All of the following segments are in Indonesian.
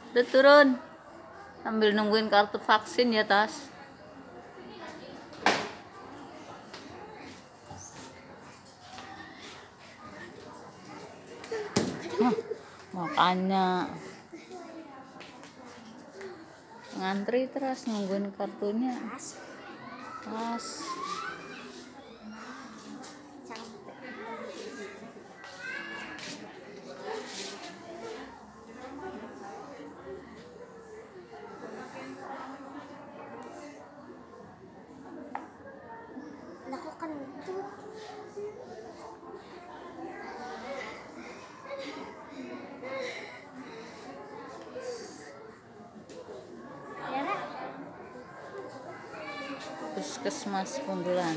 Udah turun. Sambil nungguin kartu vaksin ya, Tas. Makanya ngantri terus nungguin kartunya. Pas. Lakukan itu. Puskesmas Pundulan.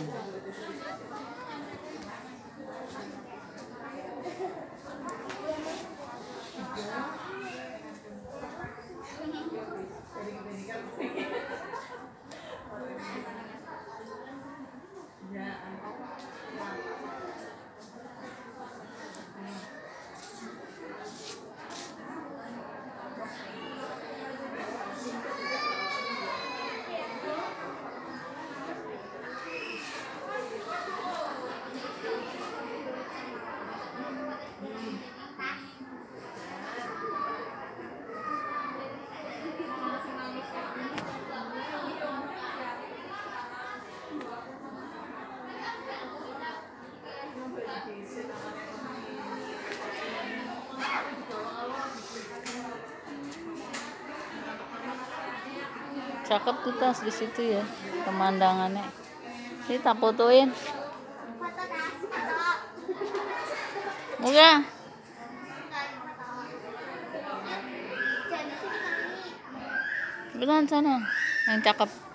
Cakep tuh Tas di situ ya pemandangannya. Ini tak fotoin. Muga. Beneran sana yang cakep.